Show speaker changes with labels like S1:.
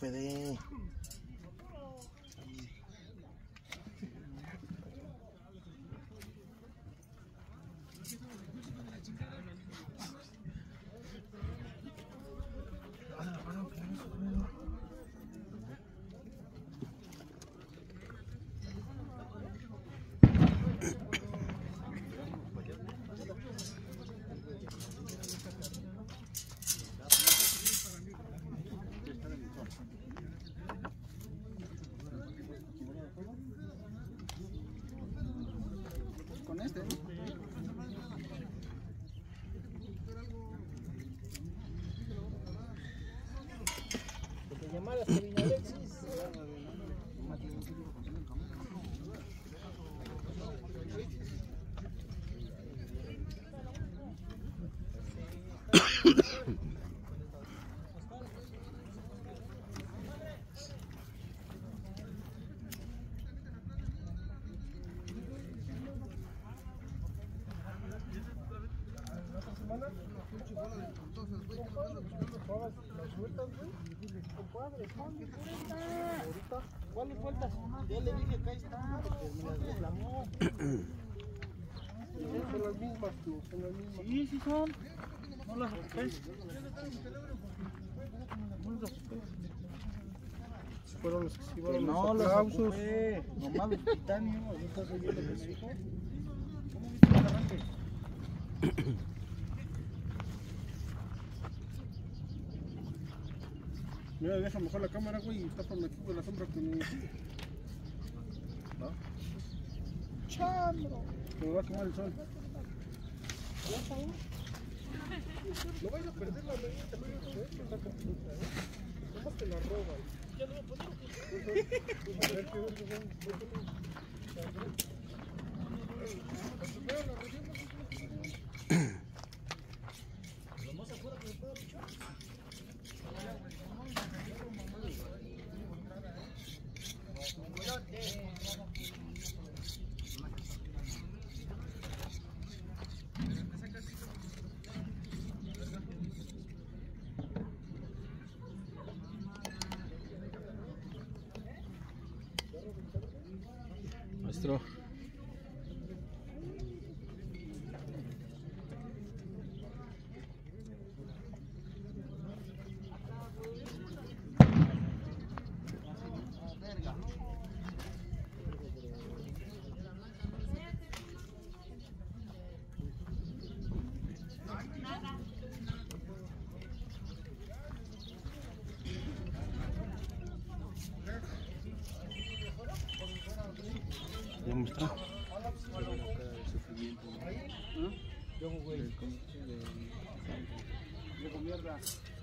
S1: Fede.
S2: Con este, ¿no?
S3: Que te llamaras Kevin Alexis. ¿Cuáles vueltas? Ya le dije que ahí está, porque me las reclamó. Son las mismas, tú, son las mismas. Sí, sí son. No las ocupes. No las ocupes.
S2: Fueron los que se llevaron
S3: No
S2: los
S3: las
S2: aplausos.
S3: ocupé. Nomás los titanios. ¿No estás oyendo lo que me dijo? ¿Cómo viste el arranque?
S2: Mira, deja mejor la cámara, güey, y tápame aquí con la sombra que me... ¿Va?
S3: ¡Chambro!
S2: Se me va a quemar el sol.
S3: No vayas a perder la medida, pero esto está completa, ¿eh? Nomás te la roban. Ya no me puedo. A ver qué nomás afuera que me pueda pichar.
S2: Maestro. Ya mostró.
S3: Yo, güey. De mierda.